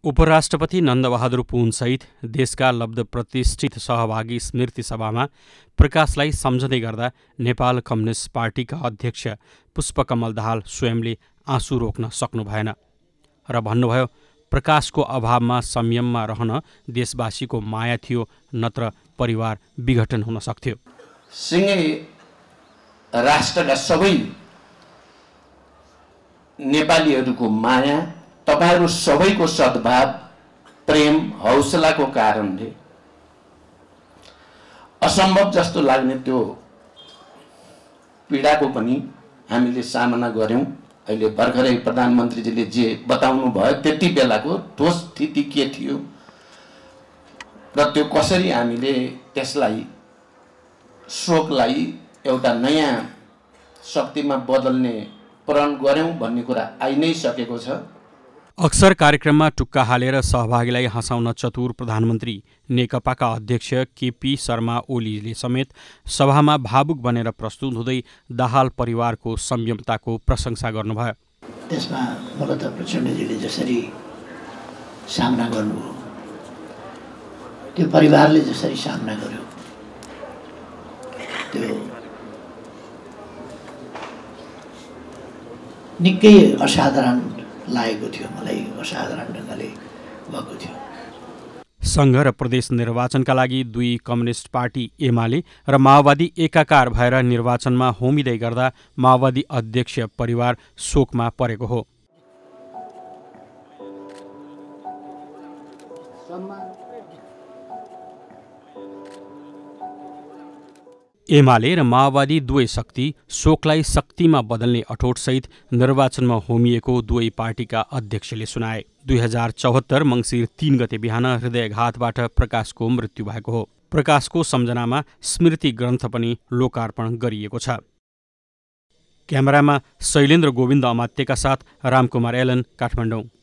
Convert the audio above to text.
उपराष्ट्रपति नन्दबहादुर पुनसहित देशका लब्ध प्रतिष्ठित सहभागी स्मृति सभामा प्रकाशलाई सम्झँदै गर्दा नेपाल कम्युनिस्ट पार्टीका अध्यक्ष पुष्पकमल दाहाल स्वयंले आँसु रोक्न सक्नु भएन र भन्नुभयो, प्रकाशको अभावमा संयममा रहन देशवासीको माया थियो, नत्र परिवार विघटन हुन सक्थ्यो। सिंहे राष्ट्रका सबै नेपालीहरूको माया, तपाईहरू सबैको सद्भाव, प्रेम, हौसलाको कारणले असम्भव जस्तो लाग्ने त्यो पीडाको पनि हामीले सामना गर्यौं। अहिले भर्खरै प्रधानमन्त्रीजीले जे बताउनु भयो त्यति बेलाको ठोस स्थिति के थियो र त्यो कसरी हामीले त्यसलाई शोकलाई एउटा नयाँ शक्तिमा बदल्ने प्रण गर्यौं भन्ने कुरा आइ नै सकेको छ। अक्सर कार्यक्रममा टुक्का हालेर सहभागीलाई हँसाउन चतुर प्रधानमन्त्री नेकपाका अध्यक्ष केपी शर्मा ओलीले समेत सभामा भावुक बनेर प्रस्तुत हुँदै दाहाल परिवारको संयमताको प्रशंसा गर्नुभयो। त्यसमा मूलत प्रचण्डजीले जसरी सामना गर्नुभयो, त्यो परिवारले जसरी सामना गर्यो, त्यो निकै असाधारण लागेको थियो। मलाई असाधारण ढङ्गले भएको थियो। संघ र प्रदेश निर्वाचनका लागि दुई कम्युनिस्ट पार्टी एमाले र माओवादी एकाकार भएर निर्वाचनमा होमिँदै गर्दा माओवादी अध्यक्ष परिवार शोकमा परेको हो। एमाले र माओवादी दुवै शक्ति शोकलाई शक्तिमा बदल्ने अठोटसहित निर्वाचनमा होमिएको दुवै पार्टीका अध्यक्षले सुनाए। 2074 मङ्सिर 3 गते बिहान हृदयघातबाट प्रकाशको मृत्यु भएको हो। प्रकाशको सम्झनामा स्मृति ग्रन्थ पनि लोकार्पण गरिएको छ। क्यामेरामा शैलेन्द्र गोविन्द अमात्यका साथ रामकुमार एलन, काठमाडौँ।